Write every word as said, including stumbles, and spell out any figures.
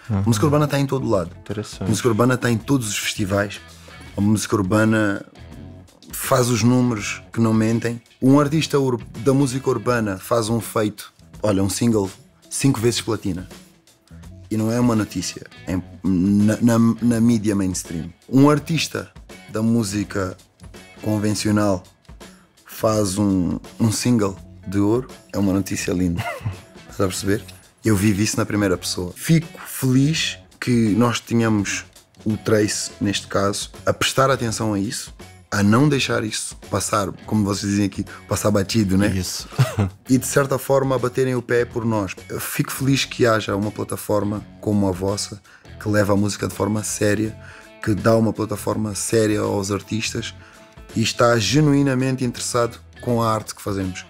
Uhum. A música urbana está em todo lado. Interessante. A música urbana está em todos os festivais. A música urbana faz os números que não mentem. Um artista da música urbana faz um feito, olha, um single, cinco vezes platina. E não é uma notícia, é na, na, na mídia mainstream. Um artista da música convencional faz um, um single de ouro, é uma notícia linda. Estás a perceber? Eu vivi isso na primeira pessoa. Fico feliz que nós tenhamos o Trace, neste caso, a prestar atenção a isso, a não deixar isso passar, como vocês dizem aqui, passar batido, né? Isso. E de certa forma a baterem o pé por nós. Eu fico feliz que haja uma plataforma como a vossa, que leva a música de forma séria, que dá uma plataforma séria aos artistas e está genuinamente interessado com a arte que fazemos.